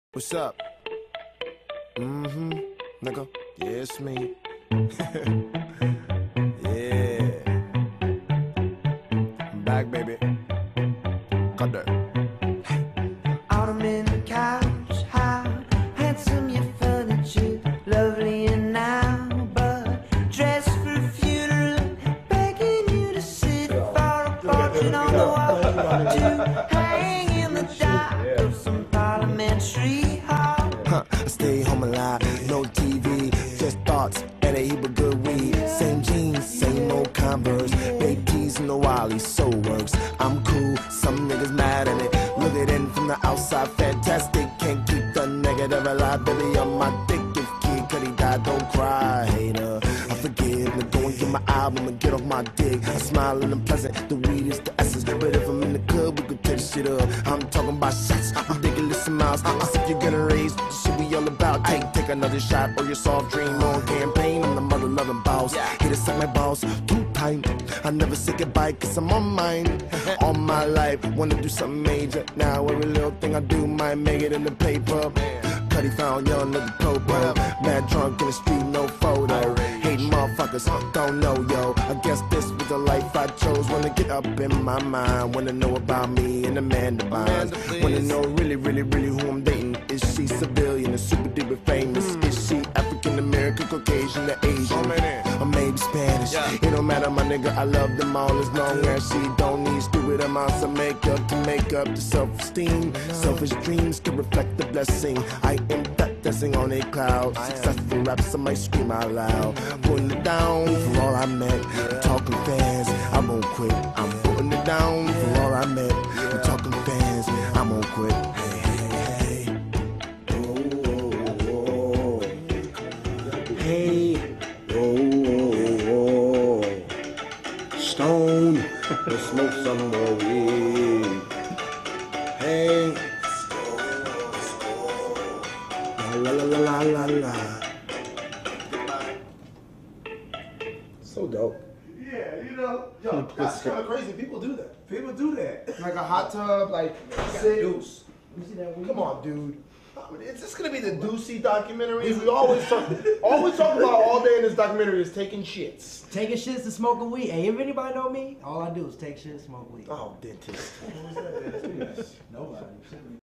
What's up? Nigga. Yeah, it's me. Yeah. I'm back, baby. Cut that. Ottoman couch, how handsome your furniture, lovely and now, but dressed for a funeral, begging you to sit for a portrait on the wall, to hang in the dark of some parliamentary hall. I stay home alive, no TV, just thoughts and a heap of good weed. Same jeans, same old Converse, baked tees and the Wally, so works. I'm cool, some niggas mad at it. Look at it from the outside, fantastic. Can't keep the negative alive, baby, on my dick. If Kid Cudi died, don't cry, hater. I forgive, now go and get my album and get off my dick. I smile and I'm pleasant, the weed is the essence. But if I'm in the club, we could tear the shit up. I'm talking about shots, ridiculous amounts. If you're gonna raise, shit we all about. Take another shot or your soft dream on campaign. I'm the mother loving boss. Here to suck my balls, too tight. I never say goodbye, cause I'm on mine. All my life, wanna do something major. Now every little thing I do might make it in the paper. Cudi found young nigga popo. Mad drunk in the street, no photo. Hating motherfuckers, don't know, yo. I guess this was the life I chose. Wanna get up in my mind. Wanna know about me and Amanda Bynes. Wanna know really who I'm dating. Is she civilian or super duper famous? Is she African American, Caucasian, or Asian? Or maybe Spanish? It don't matter, my nigga. I love them all as long as she don't need stupid amounts of makeup to make up the self-esteem. Selfish dreams can reflect the blessing. I am that dancing on a cloud. Successful raps, I might scream out loud. Putting it down for all I met. Talking fans, I won't quit. I'm putting it down for all I met. We're talking fans, I won't quit. Hey, oh, Stone, let's smoke some more weed. Hey, la la la la la la. So dope. Yeah, yo, that's kind of crazy. People do that. People do that. Like a hot tub, like sit. Deuce. Come on, dude. Is this gonna be the Deucey documentary? We always talk about all day in this documentary is taking shits. Taking shits and smoking weed. Hey, if anybody know me, all I do is take shit and smoke weed. Oh, dentist. Nobody.